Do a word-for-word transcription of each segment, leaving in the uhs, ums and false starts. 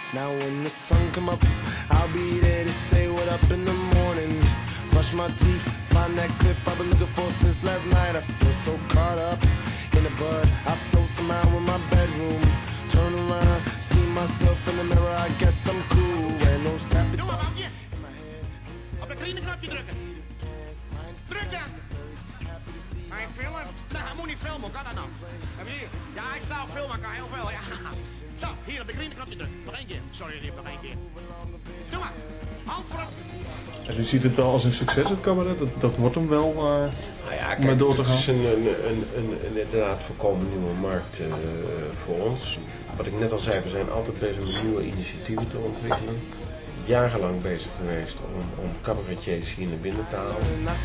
Now when the sun come up, I'll be there to say what up in the morning. Brush my teeth, find that clip I've been looking for since last night. I feel so caught up in the bud. I float somehow in my bedroom. Turn around, see myself in the mirror. I guess I'm cool. And no sappy thoughts in my head. Op dat groene knopje drukken. Druk dan. Ga je filmen? Nou, moet niet filmen. Kan dat nou? Heb je hier? Ja, ik sta op filmen. Kan heel veel. Ja. Zo, hier op de groene knopje drukken. Nog één keer. Sorry, Riep, nog één keer. Doe maar. Hand voor het. En u ziet het wel als een succes, het cabaret. Dat, dat wordt hem wel uh, nou ja, om er door te gaan. Het is een, een, een, een, een inderdaad volkomen nieuwe markt uh, voor ons. Wat ik net al zei, we zijn altijd bezig met nieuwe initiatieven te ontwikkelen. Jarenlang bezig geweest om, om cabaretiers hier naar binnen te halen.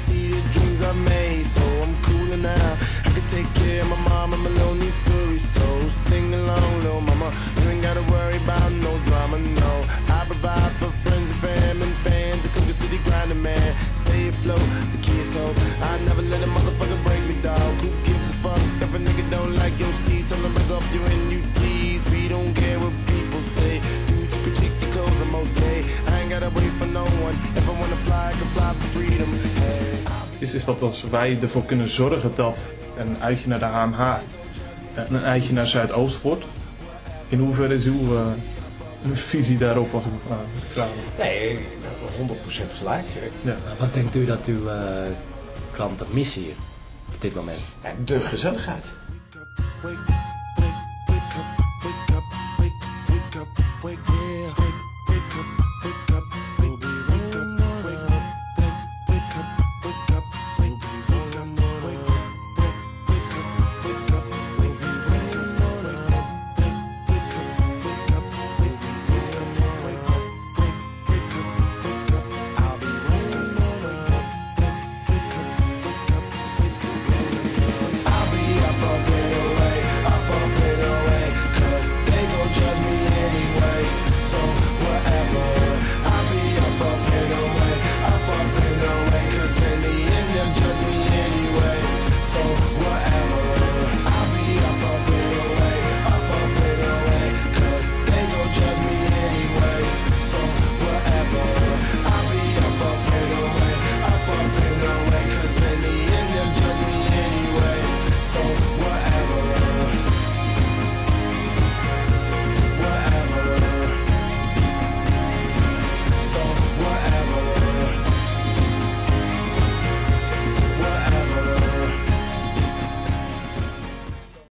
Is, is dat als wij ervoor kunnen zorgen dat een uitje naar de H M H een uitje naar Zuidoost wordt? In hoeverre is uw uh, visie daarop als een vraag? Nee, honderd procent gelijk. Ja. Wat denkt u dat uw uh, klanten missen hier op dit moment? Ja, de gezelligheid. Wake up, wake, wake up, wake up, wake up, wake up, wake, yeah.